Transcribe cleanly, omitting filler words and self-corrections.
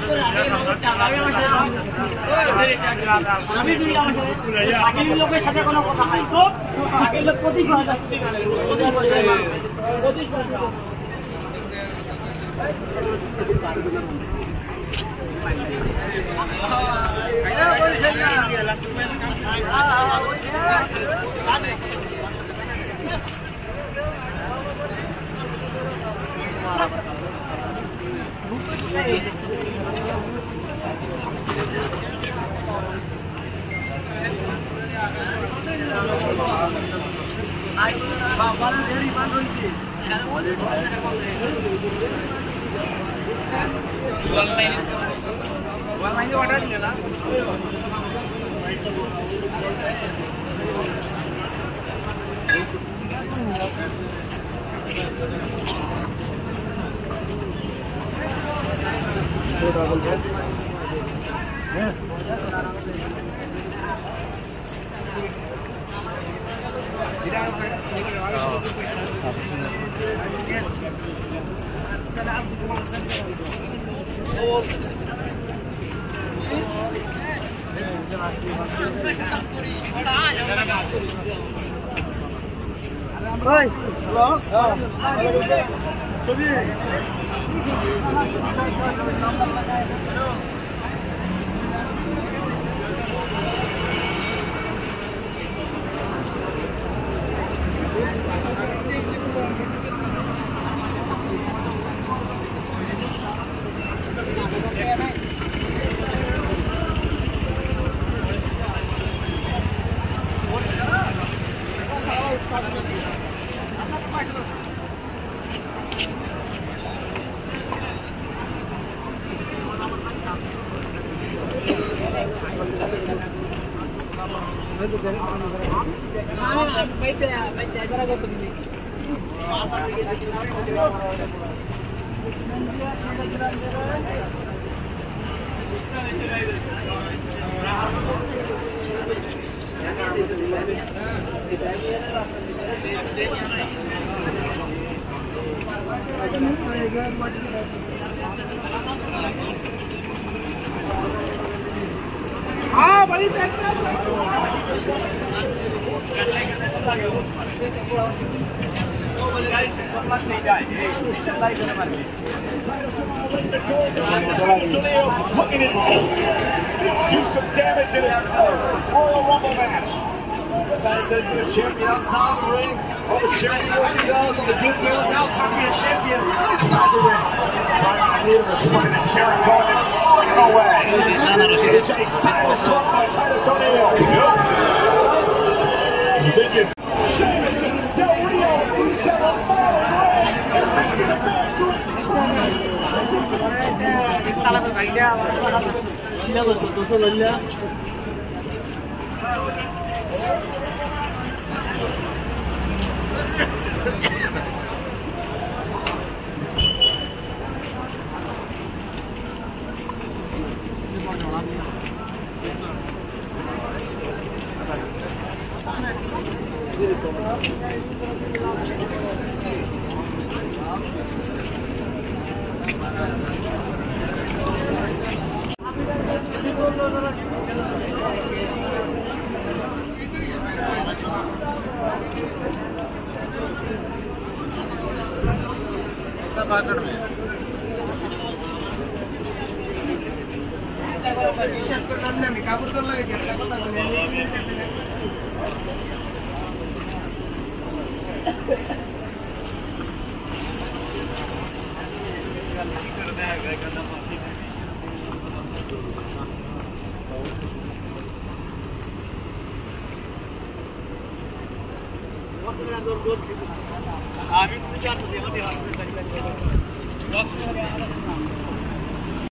Looking to do some damage in his Royal Rumble match. The title says to the champion outside the ring. All the charity work he does, all the good feelings. Now it's time to be a champion inside the ring. Trying to lead the split and Jericho and then slinging away. AJ Styles caught by Titus O'Neil. Sheamus, Del Rio, Rusev on fire and risking the back direct